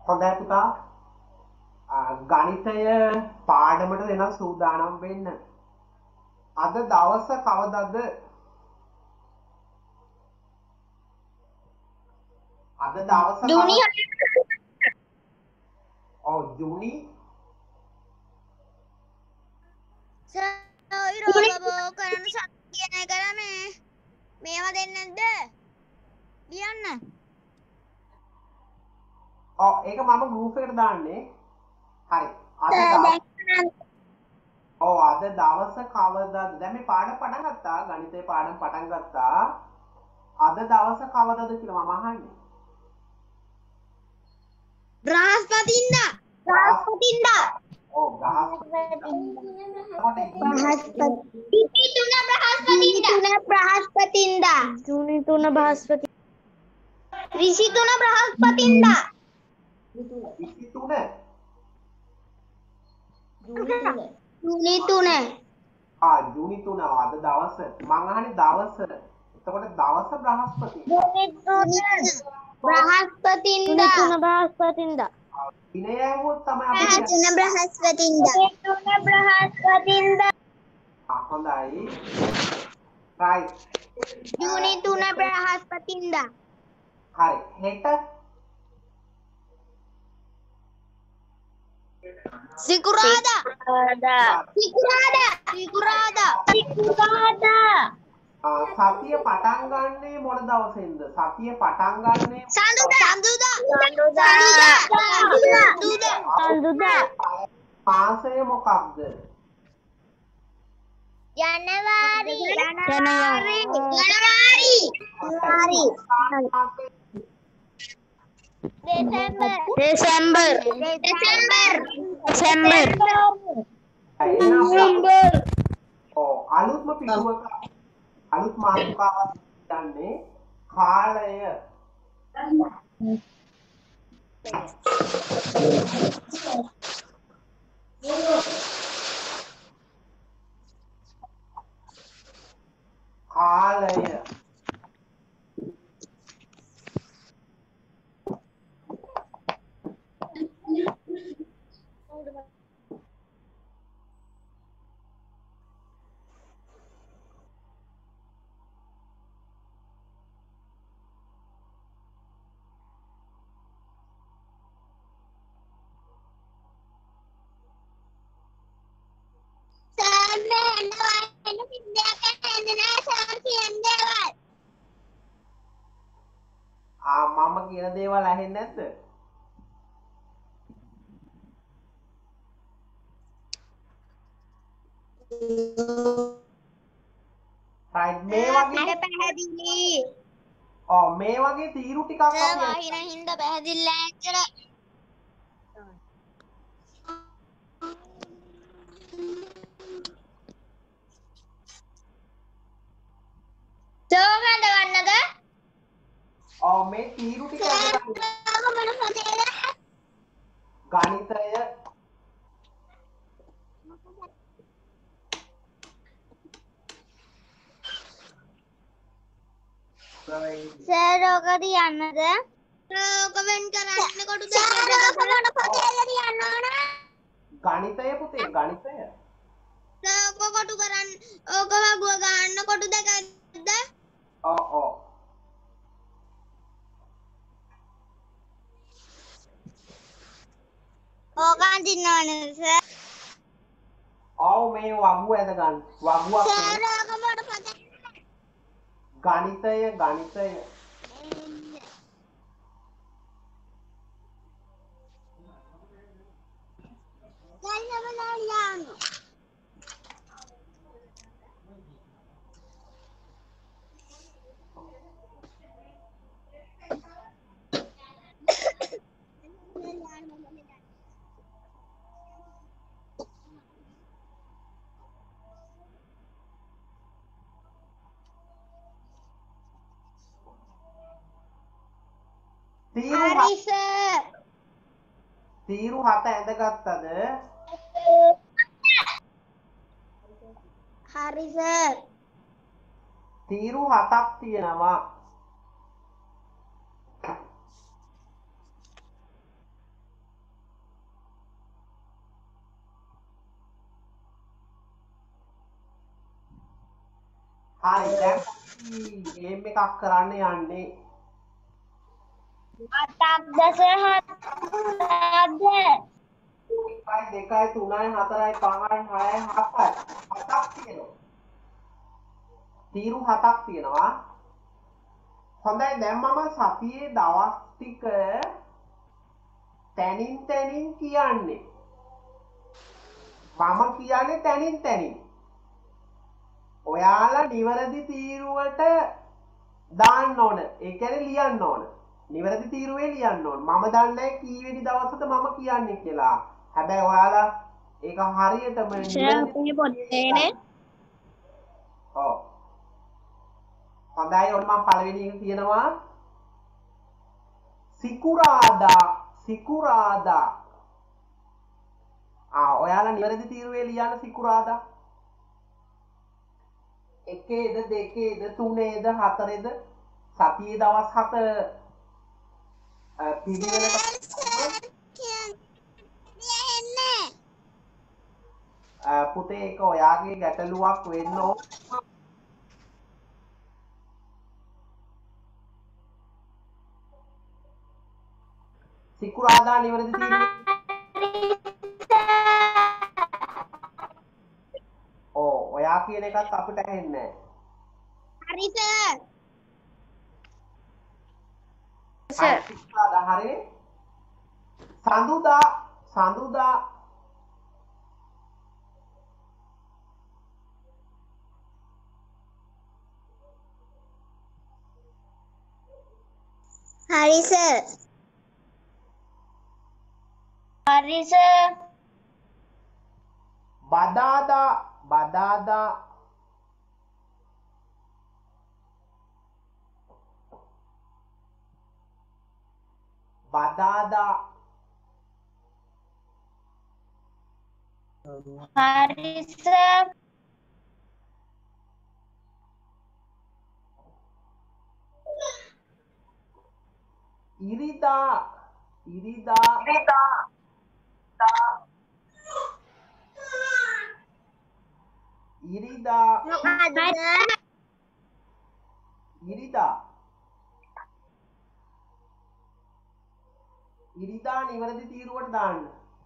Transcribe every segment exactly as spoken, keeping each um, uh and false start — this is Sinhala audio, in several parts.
හොඳයි පුතා. ගණිතය පාඩමට දෙන සූදානම් වෙන්න. අද දවස කවදද? අද දවස ජූනි ඔව් ජූනි සර් කරන සත්‍යන කරම මේවා දෙන්නේ නැද්ද? ලියන්න. ඔව් ඒක මම ගෲප් එකට දාන්නේ. හරි. අද දවස් ඔව් අද දවස කවදද? දැන් මේ පාඩම පටන් ගත්තා. ගණිතේ පාඩම පටන් ගත්තා. අද දවස කවදද කියලා මම අහන්නේ. බ්‍රහස්පතින්දා. බ්‍රහස්පතින්දා. ඔව් බ්‍රහස්පතින්දා. බ්‍රහස්පතින්දා. ජූනි තුන බ්‍රහස්පති. ඍෂි තුන බ්‍රහස්පතින්දා. ඍෂි තුන. ජූනි තුන. ආ ජූනි තුන අද දවස. මං අහන්නේ දවස. එතකොට දවස බ්‍රහස්පති. ජූනි තුන බ්‍රහස්පතින්දා. ජූනි තුන බ්‍රහස්පතින්දා. දිනය ඇහුවොත් තමයි අපි ජූනි තුන බ්‍රහස්පතින්දා. ජූනි තුන බ්‍රහස්පතින්දා. ආ හොඳයි. right. ජූනි තුන බ්‍රහස්පතින්දා. හරි. හෙට සිකුරාදා. සිකුරාදා. සිකුරාදා. සිකුරාදා. සතිය පටන් ගන්නේ මොන දවසෙන්ද? සතිය පටන් ගන්නේ සඳුදා. සඳුදා. සඳුදා. සඳුදා. සඳුදා. මාසය මොකක්ද? ජනවාරි. ජනවාරි. ජනවාරි. ජනවාරි. දෙසැම්බර්. දෙසැම්බර්. දෙසැම්බර්. දෙසැම්බර්. දෙසැම්බර්. ඔව් අලුත්ම පිටුවක අලුත් මාතෘකාවක් ගන්නේ කාලය. කාලය ආ මම කියන දේවල් ඇහෙන්නේ නැද්ද? right මේ වගේ පැහැදිලි. ඔව් මේ වගේ තීරු ටිකක් අපි වහින හින්දා පැහැදිලි ඇච්චර. සෝගඳ වන්නද? ඔව් මේ තීරු ටික ගණිතය සර් ඔක තියන්නද? ඔක වෙන් කරන්න කොටු දෙකකට මොන පොතේද තියන්න ඕන? ගණිතය පුතේ ගණිතය. සර් ඔක කොටු කරන්න ඕක වගුව ගන්න කොටු දෙකක්ද? ඔව් ඔව්. ඕක අඳින්නවනේ සර්. ඔව් මේ වගුව ඇද ගන්න. වගුවක් සර් ඕක මොන පොතේ? ගණිතය ගණිතය හරි සර්. තීරු හත ඇඳගත්තද? හරි සර්. තීරු හතක් තියෙනවා. හරි දැන් ගේම් එකක් කරන්න යන්නේ. අටක් දස හතක්ද එකයි දෙකයි තුනයි හතරයි පහයි හයයි හතයි. හතක් තියෙනවා. තීරු හතක් තියෙනවා. හොඳයි දැන් මම සතියේ දවස් ටික තැනින් තැනින් කියන්නේ. මම කියන්නේ තැනින් තැනින්. ඔයාලා නිවැරදි තීරුවට දාන්න ඕන. ඒ කියන්නේ ලියන්න ඕන. නිවැරදි තීරුවේ ලියන්න ඕන. මම දන්නේ නැහැ කීවෙනි දවසට මම කියන්නේ කියලා. හැබැයි ඔයාලා ඒක හරියටම නිවැරදි පොත්තේනේ ඔව්. හොඳයි ඔන්න මම පළවෙනි එක කියනවා. සිකුරාදා සිකුරාදා. ආ ඔයාලා නිවැරදි තීරුවේ ලියන්න සිකුරාදා. එකේද දෙකේද තුනේද හතරේද සතියේ දවස් හත පිළිවෙලට පුතේ ඒක ඔයාගේ ගැටලුවක් වෙන්න ඕන. සිකුරාදා නිවැරදි තීරුවේ ඔව් ඔයා කියන එකත් අපිට ඇහෙන්නේ නැහැ. හරි සර්. සර්. සිකුරාදා හරිනේ. සඳුදා සඳුදා හරි සර්. හරි සර්. බදාදා බදාදා බදාදා හරි සර්. ඉරිදා ඉරිදා ඉරිදා මොකද? ඉරිදා ඉරිදා නිවැරදි තීරුවට දාන්න.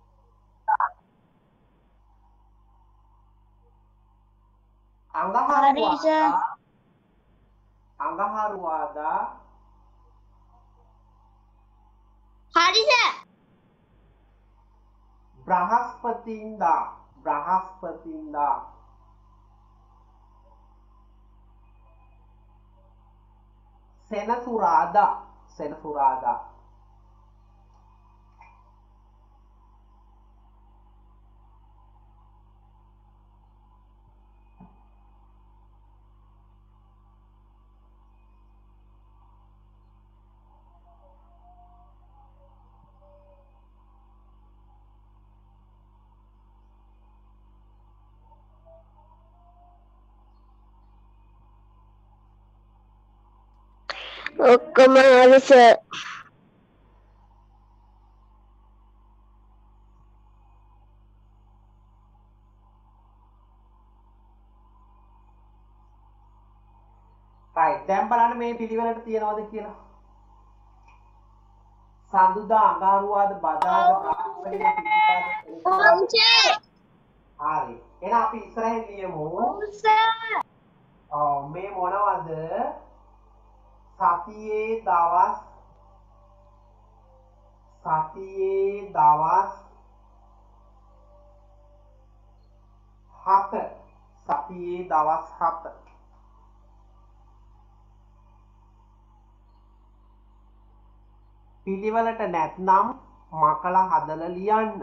අඟහරුවාදා අඟහරුවාදා හරි සර්. බ්‍රහස්පතින්දා බ්‍රහස්පතින්දා සෙනසුරාදා සෙනසුරාදා ඔක්කොම හරි සර්. right දැන් බලන්න මේ පිළිවෙලට තියනවද කියලා. සඳුදා අඟහරුවාදා බදාදා ඔව් සර්. හරි එහෙනම් අපි ඉස්සරහින් ලියමු. ඔව් සර්. ඔව් මේ මොනවද සතියේ දවස් සතියේ දවස් හත සතියේ දවස් හත පිළිවෙලට නැත්නම් මකලා හදලා ලියන්න.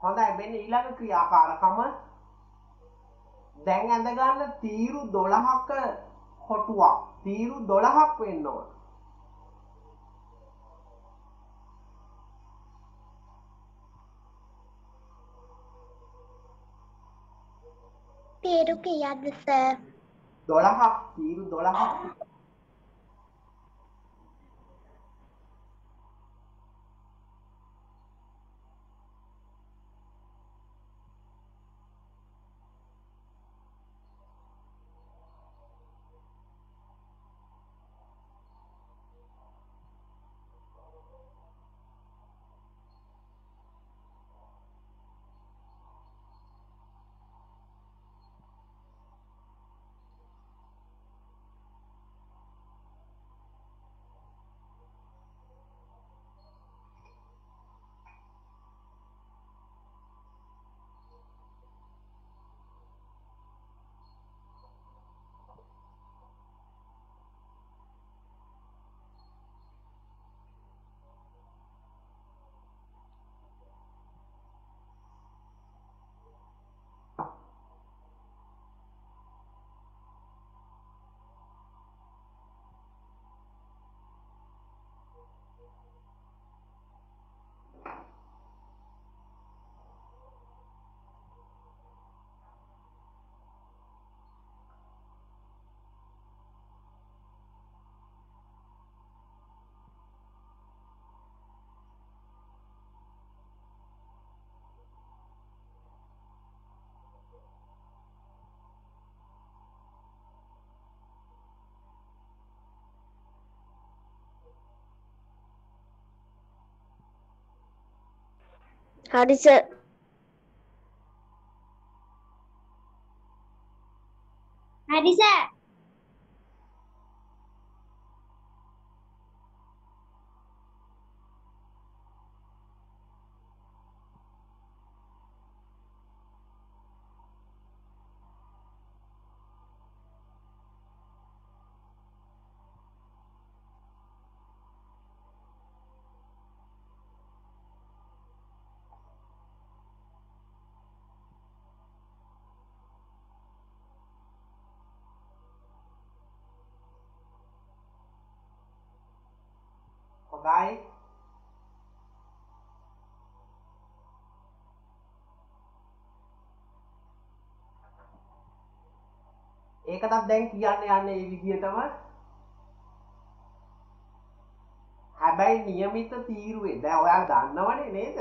හොඳයි මෙන්න ඊළඟ ක්‍රියාකාරකම දැන් ඇඳ ගන්න තීරු දොළහක කොටුවක් තීරු දොළහක් වෙන්න ඕන. තීරු කීයක්ද සර්? දොළහක් තීරු දොළහක්. හරි සර්. හරි සර්. හොඳයි ඒකටත් දැන් කියන්න යන්නේ මේ විදිහටම හැබැයි નિયમિત තීරුවේ දැන් ඔයාලා දන්නවනේ නේද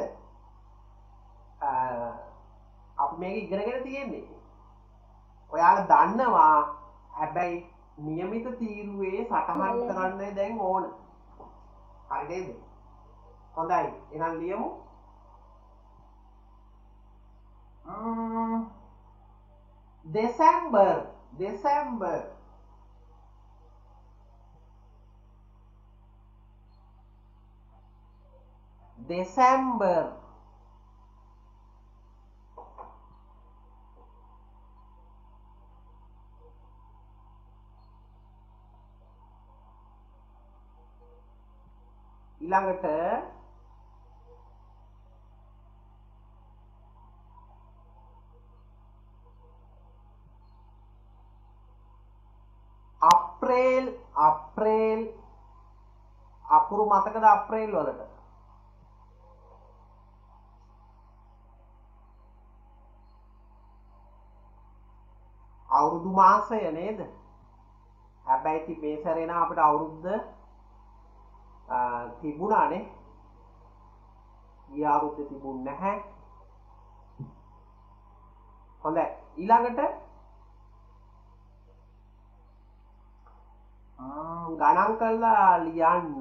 අපි මේක ඉගෙනගෙන තියෙන්නේ ඔයාලා දන්නවා හැබැයි નિયમિત තීරුවේ සටහන් කරන්න දැන් ඕන හරි නේද හොඳයි එහෙනම් ලියමු දෙසැම්බර් දෙසැම්බර් දෙසැම්බර් ඊළඟට අප්‍රේල් අප්‍රේල් අකුරු මතකද අප්‍රේල් වලට අවුරුදු මාසය නේද හැබැයි ඉතින් මේ සැරේ නම් අපිට අවුරුද්ද තිබුණානේ ගිය අවුරුද්දේ තිබුණ නැහැ හොඳයි ඊළඟට ගණන් කරලා ලියන්න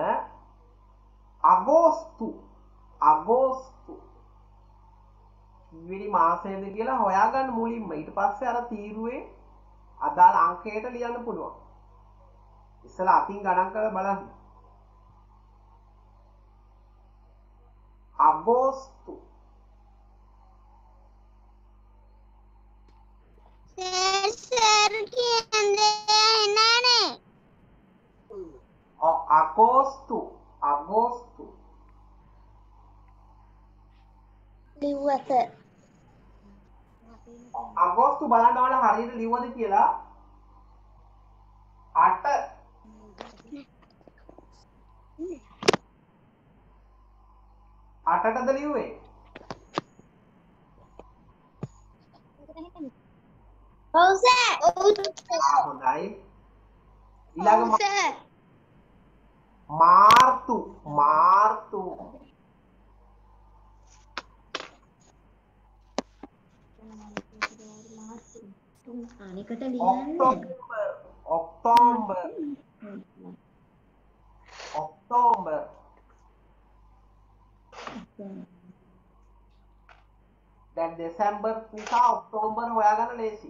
අගෝස්තු අගෝස්තු කීවෙනි මාසයද කියලා හොයාගන්න මුලින්ම ඊට පස්සේ අර තීරුවේ අදාළ අංකයට ලියන්න පුළුවන් ඉස්සලා අතින් ගණන් කරලා බලන්න අගෝස්තු සර් සර් කියන්නේ නෑනේ අගෝස්තු අගෝස්තු ලිව්වා සර්. අගෝස්තු බලන්න ඔයාලා හරියට ලිව්වද කියලා. අට අටටද ලිව්වේ? ඔව් සර්. ඔව් ආ හොඳයි. ඊළඟ ඔව් සර්. මාර්තු මාර්තු අනිකට ලියන්න. ඔක්තෝබර් ඔක්තෝබර් ඔක්තෝබර් දැන් දෙසැම්බර් නිසා ඔක්තෝබර් හොයාගන්න ලේසි.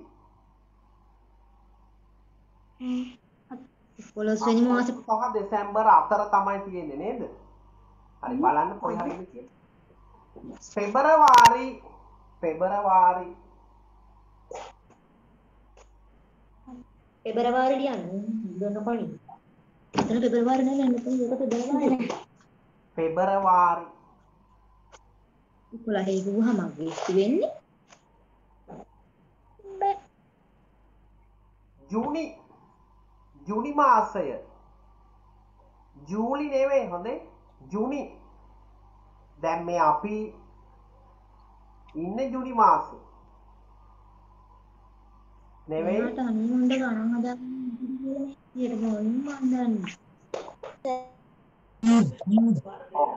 පොළොස් වෙනි මාසේ සහ දෙසැම්බර් අතර තමයි තියෙන්නේ නේද? හරි බලන්න කොයි හරියද කියලා. පෙබරවාරි පෙබරවාරි පෙබරවාරි ලියන්න. දුන්න කොණි. එතන පෙබරවාරි නෑ නේද? එතන ඒක පෙබරවාරි. පෙබරවාරි කොළහේ ගුවහම ගිස්තු වෙන්නේ. ජූනි ජූනි මාසය ජූලි නෙවෙයි හොඳේ ජූනි දැන් මේ අපි ඉන්නේ ජූනි මාසේ නෙවෙයි මට අනිත් හොඳ ගණන් හදාගන්න ඊට මොනින් මන්දන්නේ. ඔව්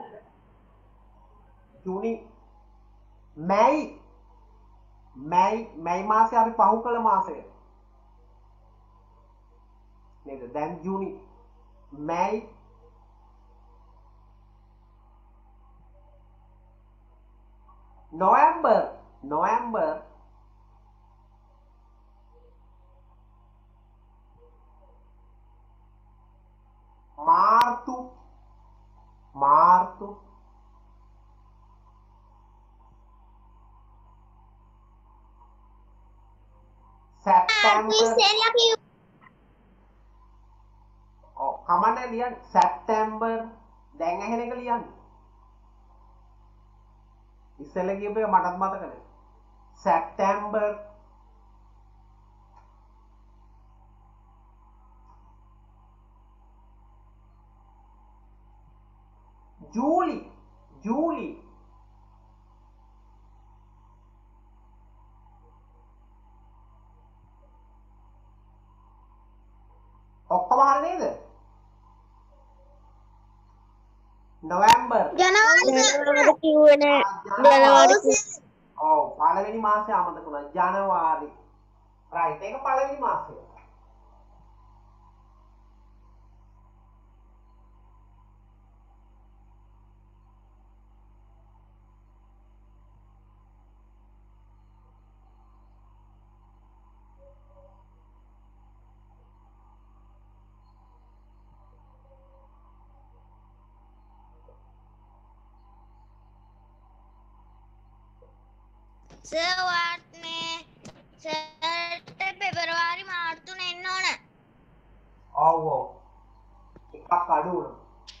ජූනි මැයි මැයි මැයි මාසේ අපි පහු කළ මාසය නේද? දැන් ජූනි මැයි නොවැම්බර් නොවැම්බර් මාර්තු මාර්තු සැප්තැම්බර් ඔව් කමන්නේ ලියන්න සැප්තැම්බර් දැන් ඇහෙන එක ලියන්න. ඉස්සෙල්ලා කියපේ මටත් මතක නැහැ. සැප්තැම්බර් ජූලි ජූලි ඔක්කොම හරි නේද? නොවැම්බර් ජනවාරි කිව්වනේ. ජනවාරි ඔව් පළවෙනි මාසේ අමතක වුණා. ජනවාරි රයිට් ඒක පළවෙනි මාසය. සර් වාට් මේ සර්ට පෙබරවාරි මාර්තුනේ එන්න ඕන. ඔව් ඔව් එකක් අඩු වුණා.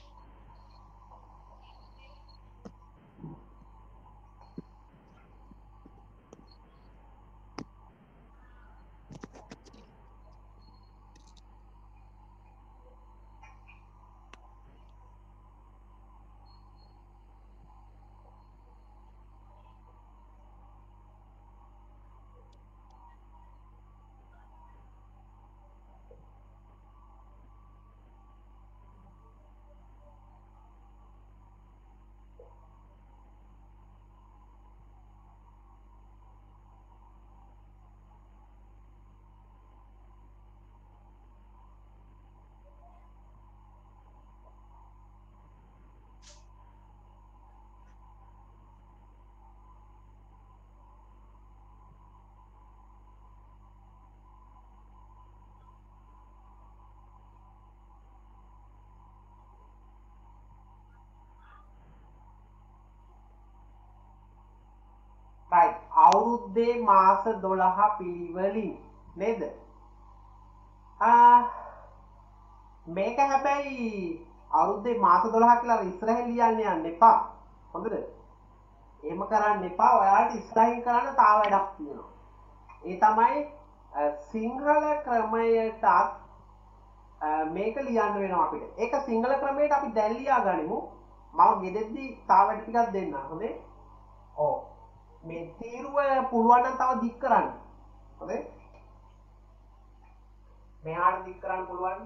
right අවුරුද්දේ මාස දොළහ පිළිවෙලින් නේද? ආ මේක හැබැයි අවුරුද්දේ මාස දොළහ කියලා ඉස්සරහින් ලියන්න යන්න එපා. හොඳද? එහෙම කරන්න එපා. ඔයාලට ඉස්සරහින් කරන්න තා වැඩක් තියෙනවා. ඒ තමයි සිංහල ක්‍රමයටත් මේක ලියන්න වෙනවා අපිට. ඒක සිංහල ක්‍රමයට අපි දැන් ලියා ගනිමු. මම ගෙදෙද්දි තා වැඩ ටිකක් දෙන්න. හොඳේ? ඔව්. මේ තීරුව පුළුවන් නම් තව දික් කරන්න. හොඳේ? මෙහාට දික් කරන්න පුළුවන්.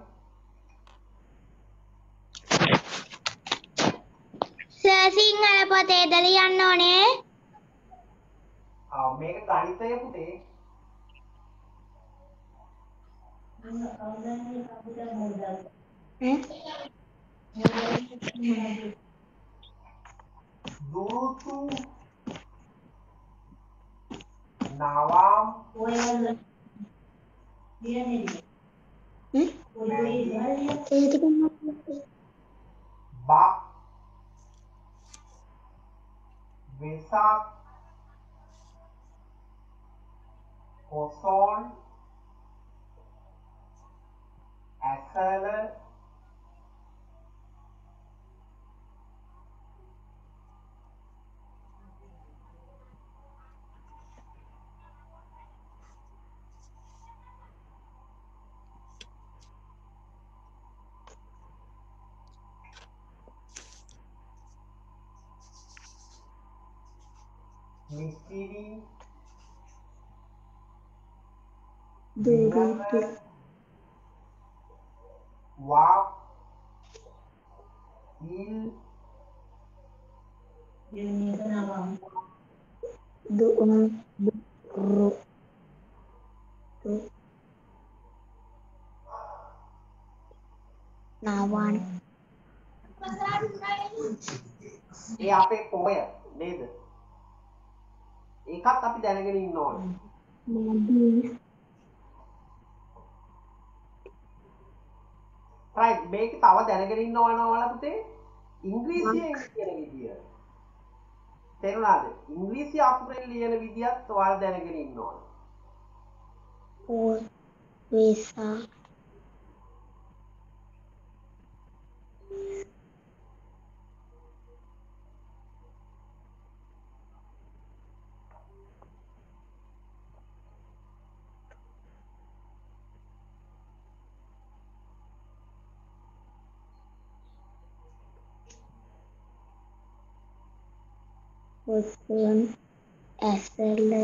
සර් සිංහල පොතේද ලියන්න ඕනේ? ආ මේක ගණිතය පුතේ. දුරුතු නවම් බක් වෙසක් කොසොන් ඇසල මිසිරි දුරුතු වා il Du um ru nawan ඒ අපේ පොය නේද? ඒකත් අපි දැනගෙන ඉන්න ඕනේ. right මේක තව දැනගෙන ඉන්න ඕන ඔයාලා පුතේ ඉංග්‍රීසියෙන් කියන විදිය. තේරුණාද? ඉංග්‍රීසි අකුරෙන් ලියන විදියත් ඔයාලා දැනගෙන ඉන්න ඕන. or visa Koson ඇසල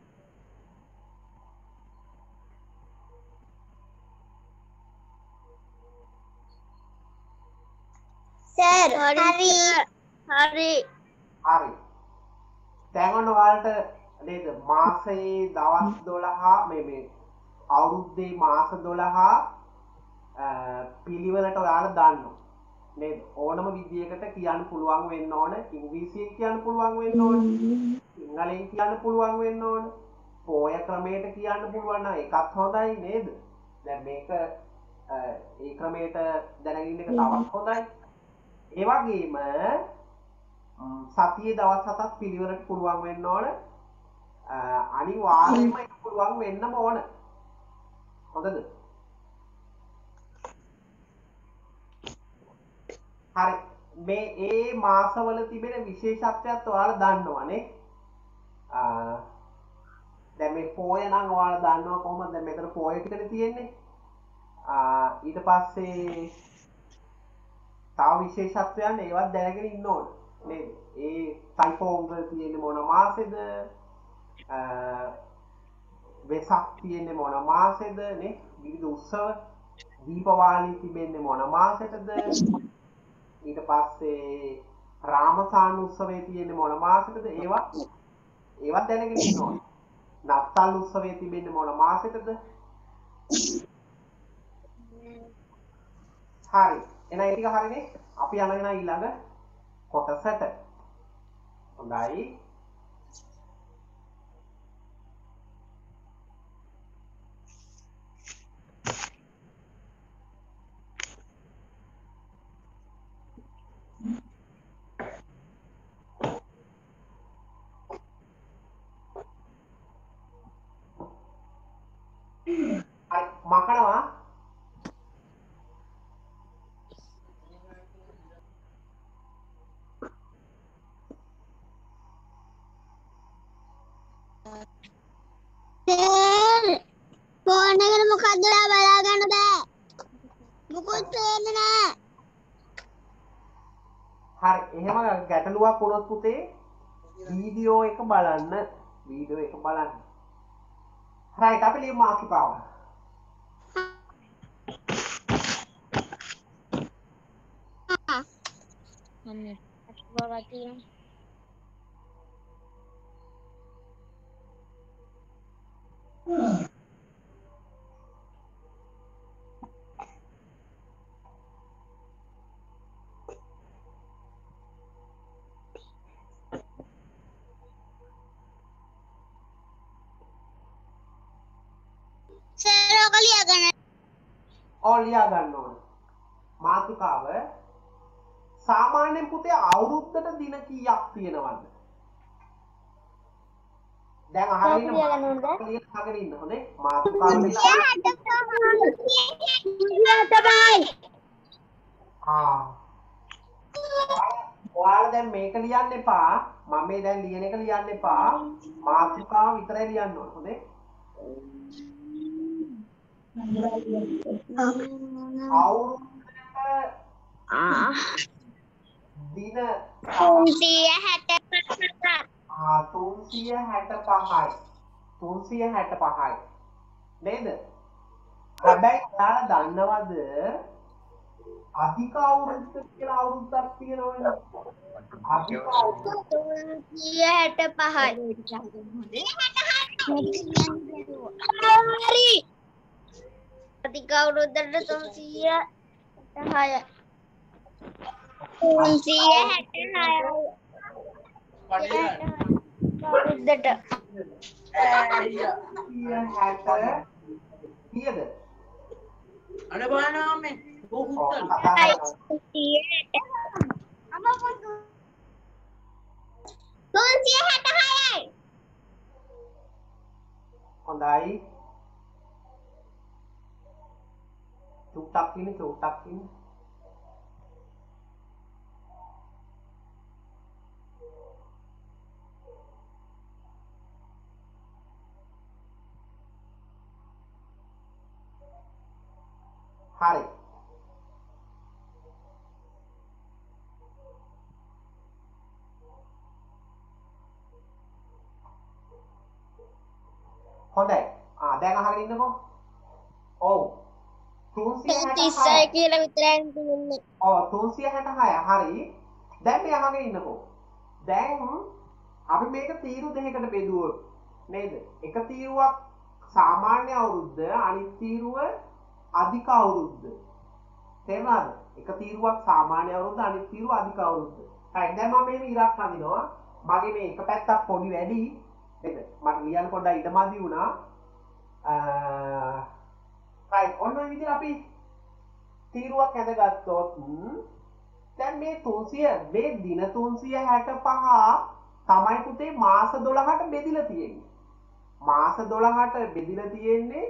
සර් හරි හරි හරි. දැන් ඔන්න ඔයාලට නේද මාසයේ දවස් දොළහ මේ මේ අවුරුද්දේ මාස දොළහ පිළිවෙලට ඔයාලා දන්නවා. නේද? ඕනම විදියකට කියන්න පුළුවන් වෙන්න ඕන. ඉංග්‍රීසියෙන් කියන්න පුළුවන් වෙන්න ඕන. සිංහලෙන් කියන්න පුළුවන් වෙන්න ඕන. පොය ක්‍රමයට කියන්න පුළුවන් නම් ඒකත් හොඳයි නේද? දැන් මේක ඒ ක්‍රමයට දැනගෙන ඉන්න එක තවත් හොඳයි. ඒ වගේම සතියේ දවස් හතක් පිළිවෙලට පුළුවන් වෙන්න ඕන. අනිවාර්යයෙන්ම ඒක පුළුවන් වෙන්නම ඕන. හොඳද? හරි. මේ ඒ මාසවල තිබෙන විශේෂත්වයත් ඔයාලා දන්නවනේ. ආ දැන් මේ පොය නම් ඔයාලා දන්නවා කොහොමද? දැන් මෙතන පොය ටිකනේ තියෙන්නේ. ආ ඊට පස්සේ තව විශේෂත්වයන් ඒවත් දැනගෙන ඉන්න ඕන නේද? ඒ ටයිපෝන් වල තියෙන්නේ මොන මාසෙද? වෙසක් තියෙන්නේ මොන මාසෙද නේ? විවිධ උත්සව දීපවාලි තිබෙන්නේ මොන මාසෙටද? ඊට පස්සේ රාමසාන උත්සවයේ තියෙන්නේ මොන මාසෙටද? ඒවා ඒවත් දැනගෙන ඉන්න ඕන. නත්තල් උත්සවයේ තිබෙන්නේ මොන මාසෙටද? හරි. එහෙනම් ඒ ටික හරිනේ. අපි යනවා ඊළඟ කොටසට. හොඳයි. හරි මකනවා. ෆෝන් එකට මොකද්ද බලා ගන්න බෑ. මොකුත් පේන්නේ නෑ. හරි එහෙම ගැටලුවක් වුණොත් පුතේ වීඩියෝ එක බලන්න වීඩියෝ එක බලන්න රයිට් අපි ලියමු මාතෘකාව අන්න අස්වලා තියෙන සර් ඔක ලියා ගන්න. ඔව් ලියා ගන්න ඕනේ මාතෘකාව සාමාන්‍යයෙන් පුතේ අවුරුද්දට දින කීයක් තියෙනවද දැන් අහගෙන ඉන්න අහගෙන ඉන්න හොඳේ මාතෘකාව ආ ඔයාලා දැන් මේක ලියන්න එපා මම මේ දැන් ලියන එක ලියන්න එපා මාතෘකාව විතරයි ලියන්න ඕනේ හොඳේ අවුරුද්දට ආ දින තුන්සිය හැටපහයි. ආ තුන්සිය හැටපහයි තුන්සිය හැටපහයි නේද හැබැයි ඔයාලා දන්නවද අධික අවුරුද්ද කියලා අවුරුද්දක් තියෙනවනේ අධික අවුරුද්ද තුන්සිය හැටපහයි. හරි. අධික අවුරුද්දට තුන්සිය හැටහයයි. තුන්සිය හැටහයයි. අවුරුද්දට තුන්සිය හැට කීයද අනේ බලනවා මේ ඔව් බොහොත් කතා කරනවා තුන්සිය හැටහයයි. හොඳයි චුට්ටක් ඉන්න චුට්ටක් ඉන්න හරි හොඳයි ආ දැන් අහගෙන ඉන්නකෝ ඔව් තුන්සිය හැටහය කියලා විතරයි තියෙන්නේ. ඔව් තුන්සිය හැටහය හරි දැන් මේ අහගෙන ඉන්නකෝ දැන් අපි මේක තීරු දෙකකට බෙදුවොත් නේද එක තීරුවක් සාමාන්‍ය අවුරුද්ද අනිත් තීරුව අධික අවුරුද්ද තේරුණාද එක තීරුවක් සාමාන්‍ය අවුරුද්ද අනිත් තීරුව අධික අවුරුද්ද හරි දැන් මම මෙහෙම ඉරක් අඳිනවා මගේ මේ එක පැත්තක් පොඩි වැඩි නේද මට ලියන්න පොඩ්ඩක් ඉඩමදි වුණා අ රයිට් ඔන්න ඔය විදිහට අපි තීරුවක් ඇඳගත්තොත් දැන් මේ තුන්සිය මේ දින තුන්සිය හැටපහ තමයි පුතේ මාස දොළහට බෙදිලා තියෙන්නේ මාස දොළහට බෙදිලා තියෙන්නේ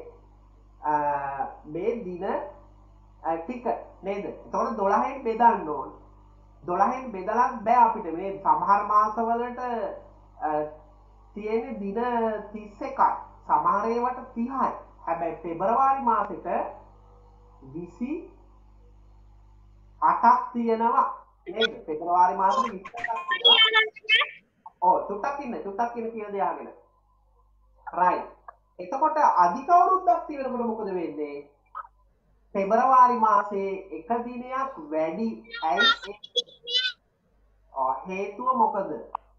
මේ දින ටික නේද එතකොට දොළහෙන් බෙදන්න ඕන දොළහෙන් බෙදලත් බෑ අපිට මේ සමහර මාසවලට තියෙන්නේ දින තිස් එකයි සමහර ඒවාට තිහයි හැබැයි පෙබරවාරි මාසෙට විසි අටක් තියෙනවා නේද පෙබරවාරි මාසෙට විසි අටක් තියෙනවා ඔව් චුට්ටක් ඉන්න චුට්ටක් ඉන්න කියන දේ අහගෙන රයිට් එතකොට අධික අවුරුද්දක් තියෙනකොට මොකද වෙන්නේ පෙබරවාරි මාසයේ එක දිනයක් වැඩි ඇයි ඔව් හේතුව මොකද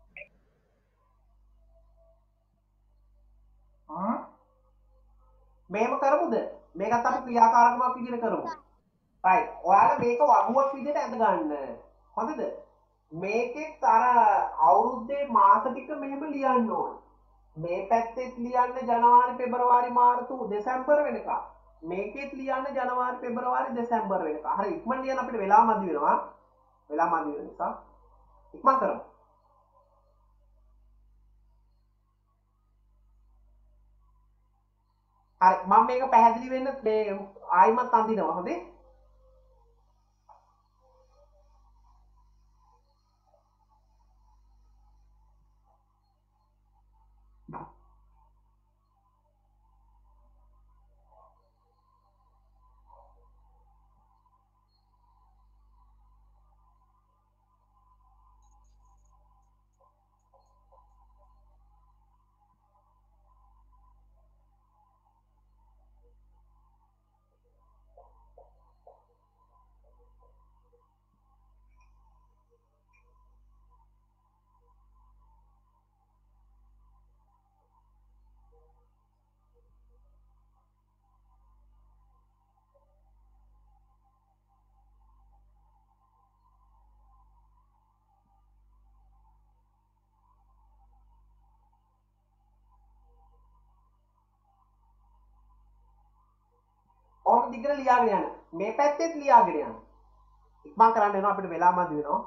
හ්ම් මේක කරමුද මේකත් අපි ක්‍රියාකාරකමක් විදිහට කරමු රයිට් ඔයාලා මේක වගුවක් විදිහට ඇඳ ගන්න හොඳද මේකෙත් අර අවුරුද්දේ මාස ටික මෙහෙම ලියන්න ඕනේ මේ පැත්තෙත් ලියන්න ජනවාරි පෙබරවාරි මාර්තු දෙසැම්බර් වෙනකම් මේකෙත් ලියන්න ජනවාරි පෙබරවාරි දෙසැම්බර් වෙනකම් හරි ඉක්මන් ලියන්න අපිට වෙලා මදි වෙනවා වෙලා මදි වෙන නිසා ඉක්මන් කරමු හරි මම මේක පැහැදිලි වෙන්න මේ ආයිමත් අඳිනවා හොඳේ දිගට ලියාගෙන යන්න. මේ පැත්තෙත් ලියාගෙන යන්න. ඉක්මන් කරන්න වෙනවා අපිට වෙලා මදි වෙනවා.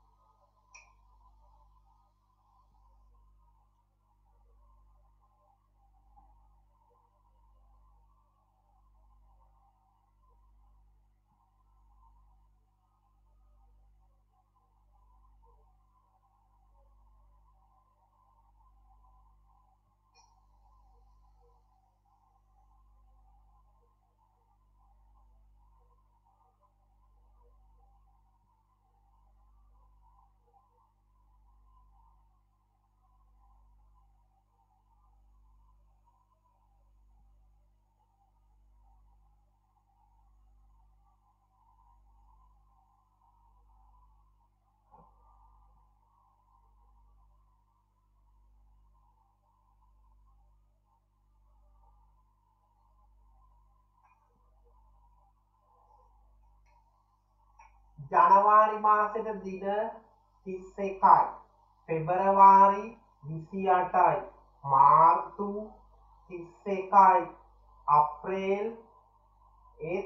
ජනවාරි මාසෙට දින තිස් එකයි. පෙබරවාරි විසි අටයි. මාර්තු තිස් එකයි. අප්‍රේල් ඒත්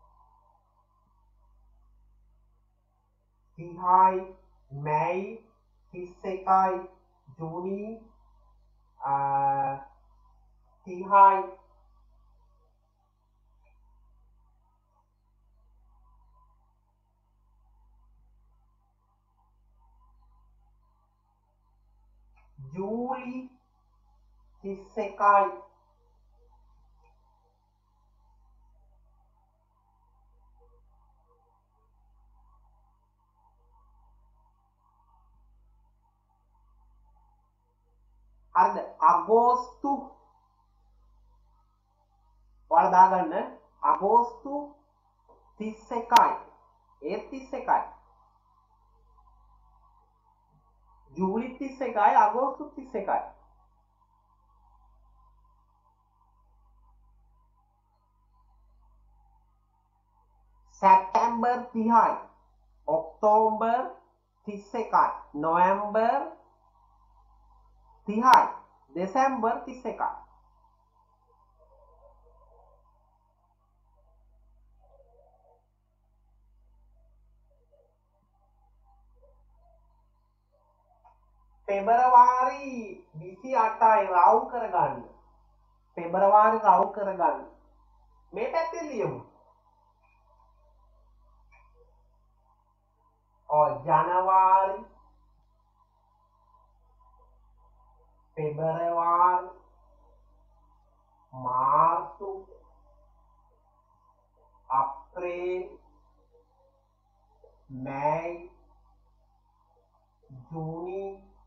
තිහයි. මැයි තිස් එකයි. ජූනි තිහයි. ජූලි තිස් එකයි. හරිද? අගෝස්තු ඔයාලා දාගන්න. අගෝස්තු තිස් එකයි. ඒ තිස් එකයි. ජූලි තිස් එකයි. අගෝස්තු තිස් එකයි. සැප්තැම්බර් තිහයි. ඔක්තෝබර් තිස් එකයි. නොවැම්බර් තිහයි. දෙසැම්බර් තිස් එකයි. පෙබරවාරි විසි අටයි. රවුම් කරගන්න. පෙබරවාරි රවුම් කරගන්න. මේ පැත්තේ ලියමු. ඔය ජනවාරි පෙබරවාරි මාර්තු අප්‍රේල් මැයි ජූනි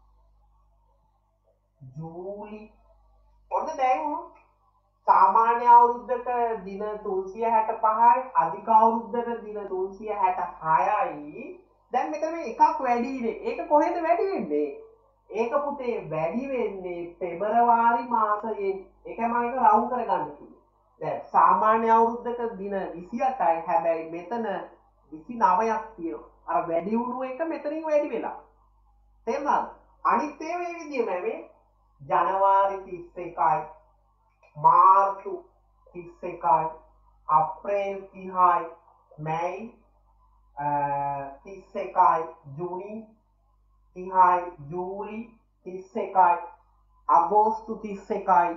ජූලි ඔන්න දැන් සාමාන්‍ය අවුරුද්දක දින තුන්සිය හැට පහයි අධික අවුරුද්දක දින තුන්සිය හැට හයයි. දැන් මෙතන මේ එකක් වැඩිනේ. ඒක කොහෙද වැඩි වෙන්නේ? ඒක පුතේ වැඩි වෙන්නේ පෙබරවාරි මාසයෙන්. ඒක මම ඒක රවුම් කරගන්න කිව්වේ. දැන් සාමාන්‍ය අවුරුද්දක දින විසි අටයි. හැබැයි මෙතන විසි නවයක් තියෙනවා. අර වැඩි වුණු එක මෙතනින් වැඩි වෙලා. තේරුණාද? අනිත් ඒවා මේ විදිහම මේ ජනවාරි තිස් එකයි. මාර්තු තිස් එකයි. අප්‍රේල් තිහයි. මැයි තිස් එකයි. ජූනි තිහයි. ජූලි තිස් එකයි. අගෝස්තු තිස් එකයි.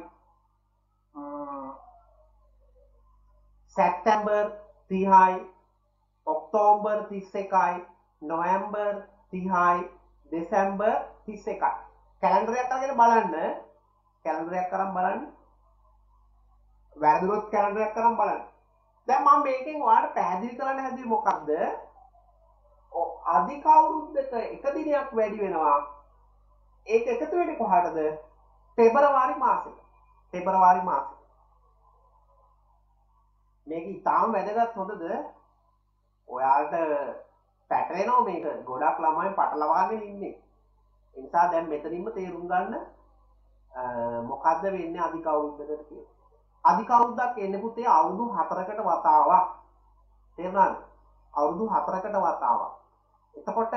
සැප්තැම්බර් තිහයි. ඔක්තෝබර් තිස් එකයි. නොවැම්බර් තිහයි. දෙසැම්බර් තිස් එකයි. කැලෙන්ඩරයක් අරගෙන බලන්න. කැලෙන්ඩරයක් අරන් බලන්න. වැරදුනොත් කැලෙන්ඩරයක් අරන් බලන්න. දැන් මම මේකෙන් ඔයාලට පැහැදිලි කරන්න හැදුවේ මොකක්ද? ඔව් අධික අවුරුද්දක එක දිනයක් වැඩි වෙනවා. ඒක එකතු වෙන්නේ කොහටද? පෙබරවාරි මාසෙට. පෙබරවාරි මාසෙට. මේක ඉතාම වැදගත් හොඳද? ඔයාලට පැටලෙනවා මේක. ගොඩක් ළමයි පටලවාගෙන ඉන්නේ. ඒ නිසා දැන් මෙතනින්ම තේරුම් ගන්න මොකද්ද වෙන්නේ අධික අවුරුද්දකට කියලා. අධික අවුරුද්දක් එන්නේ පුතේ අවුරුදු හතරකට වතාවක්. තේරුණාද? අවුරුදු හතරකට වතාවක්. එතකොට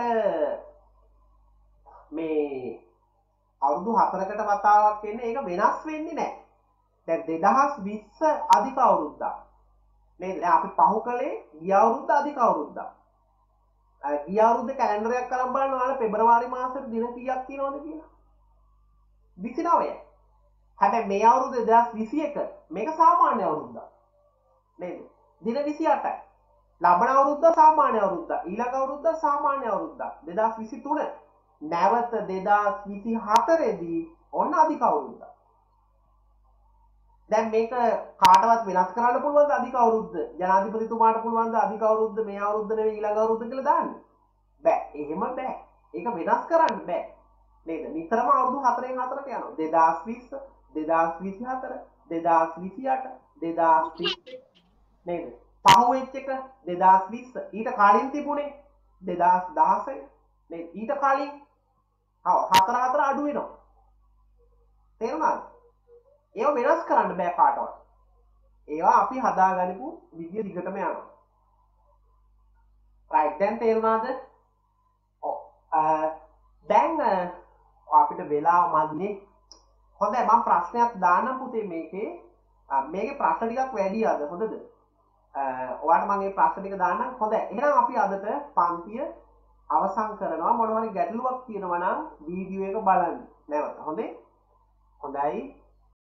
මේ අවුරුදු හතරකට වතාවක් එන්නේ ඒක වෙනස් වෙන්නේ නැහැ. දැන් දෙදහස් විස්ස අධික අවුරුද්දක්. නේද? දැන් අපි පහු කළේ ගිය අවුරුද්ද අධික අවුරුද්දක්. ගිය අවුරුද්දේ කැලෙන්ඩර් එකක් අරන් බලන්න ඔයාලා පෙබරවාරි මාසෙට දින කීයක් තියෙනවද කියලා. විසි නවයයි. හැබැයි මේ අවුරුද්දේ දෙදාස් විසි එක මේක සාමාන්‍ය අවුරුද්දක්. නේද? දින විසි අටයි. ලබන අවුරුද්ද සාමාන්‍ය අවුරුද්දක්. ඊළඟ අවුරුද්ද සාමාන්‍ය අවුරුද්දක්. දෙදාස් විසි තුන නැවත දෙදාස් විසි හතරේදී ඔන්න අධික අවුරුද්දක්. දැන් මේක කාටවත් වෙනස් කරන්න පුළුවන්ද අධික අවුරුද්ද? ජනාධිපතිතුමාට පුළුවන්ද අධික අවුරුද්ද මේ අවුරුද්ද නෙවෙයි ඊළඟ අවුරුද්ද කියලා දාන්න? බෑ. එහෙම බෑ. ඒක වෙනස් කරන්න බෑ. නේද? නිතරම අවුරුදු හතරෙන් හතරට යනවා. දෙදාස් විස්ස, දෙදාස් විසි හතර, දෙදාස් විසි අට, දෙදාස් තිස් නේද? පහු වෙච්ච එක දෙදාස් විස්ස. ඊට කලින් තිබුණේ දෙදාස් දහසයි නේද? ඊට කලින් ඔව් හතර හතර අඩු වෙනවා. තේරුණාද? ඒව වෙනස් කරන්න බෑ කාටවත්. ඒවා අපි හදාගනිපු විදිය දිගටම යනවා. රයිට් දැන් තේරුණාද? ඔව්. දැන් අපිට වෙලාව මදිනේ. හොඳයි මම ප්‍රශ්නයක් දාන්නම් පුතේ මේකේ. මේකේ ප්‍රශ්න ටිකක් වැඩි අද හොඳද? ඔයාලට මම මේ ප්‍රශ්න ටික දාන්නම්. හොඳයි. එහෙනම් අපි අදට පන්තිය අවසන් කරනවා. මොනවා හරි ගැටලුවක් තියෙනවා නම් වීඩියෝ එක බලන්න. නැවත. හොඳේ? හොඳයි.